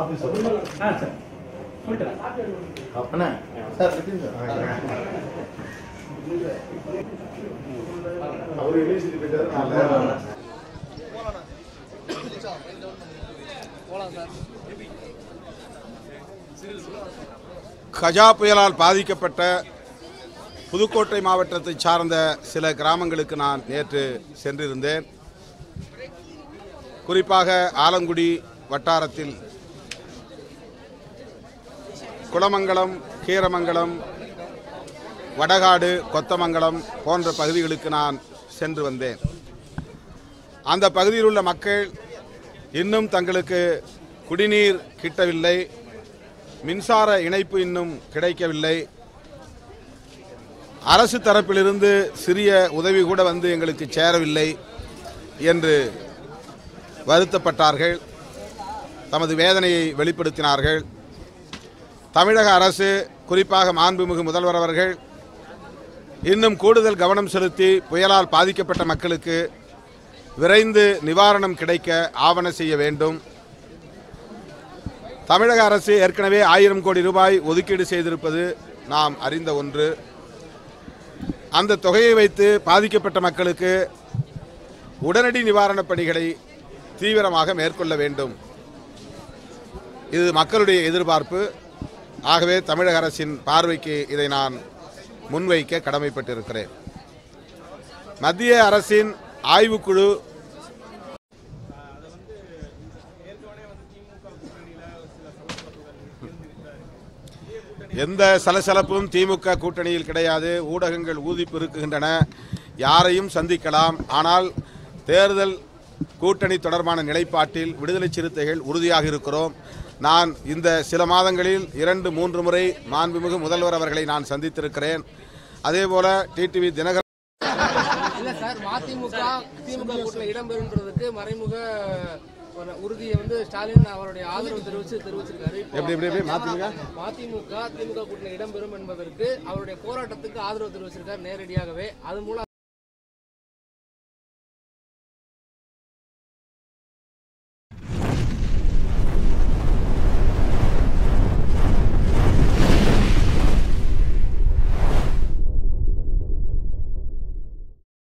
கஜா புயலால் பாதிக்கப்பட்ட புதுக்கோட்டை மாவட்டத்தை சார்ந்த சில கிராமங்களுக்கு நான் நேற்று சென்றிருந்தேன். குறிப்பாக ஆலங்குடி வட்டாரத்தில் குளமங்கலம், கீரமங்கலம், வடகாடு, கொத்தமங்கலம் போன்ற பகுதிகளுக்கு நான் சென்று வந்தேன். அந்த பகுதியில் உள்ள மக்கள் இன்னும் தங்களுக்கு குடிநீர் கிட்டவில்லை, மின்சார இணைப்பு இன்னும் கிடைக்கவில்லை, அரசு தரப்பிலிருந்து சிறிய உதவி கூட வந்து எங்களுக்கு சேரவில்லை என்று வருத்தப்பட்டார்கள். தமது வேதனையை வெளிப்படுத்தினார்கள். தமிழக அரசு, குறிப்பாக மாண்புமிகு முதல்வர் அவர்கள் இன்னும் கூடுதல் கவனம் செலுத்தி புயலால் பாதிக்கப்பட்ட மக்களுக்கு விரைந்து நிவாரணம் கிடைக்க ஆவண செய்ய வேண்டும். தமிழக அரசு ஏற்கனவே 1000 கோடி ரூபாய் ஒதுக்கீடு செய்திருப்பது நாம் அறிந்த ஒன்று. அந்த தொகையை வைத்து பாதிக்கப்பட்ட மக்களுக்கு உடனடி நிவாரணப் பணிகளை தீவிரமாக மேற்கொள்ள வேண்டும். இது மக்களுடைய எதிர்பார்ப்பு. ஆகவே தமிழக அரசின் பார்வைக்கு இதை நான் முன்வைக்க கடமைப்பட்டிருக்கிறேன். மத்திய அரசின் ஆய்வுக்குழு எந்த சலசலப்பும் திமுக கூட்டணியில் கிடையாது. ஊடகங்கள் ஊதி பெருக்குகின்றன, யாரையும் சந்திக்கலாம். ஆனால் தேர்தல் கூட்டணி தொடர்பான நிலைப்பாட்டில் விடுதலை சிறுத்தைகள் உறுதியாக இருக்கிறோம். நான் இந்த சில மாதங்களில் 2-3 முறை மாண்புமிகு முதல்வர் அவர்களை நான் சந்தித்திருக்கிறேன். அதேபோல டிடிவி தினகரன் திமுக கூட்டணியில் இடம்பெறுன்றதுக்கு மறைமுக உறுதியை ஸ்டாலின் அவருடைய ஆதரவு தெரிவிச்சிருக்காரு. மதிமுக திமுக கூட்டணியில் இடம்பெறும் என்பதற்கு அவருடைய போராட்டத்துக்கு ஆதரவு தெரிவிச்சிருக்காரு நேரடியாகவே. அது மூலம்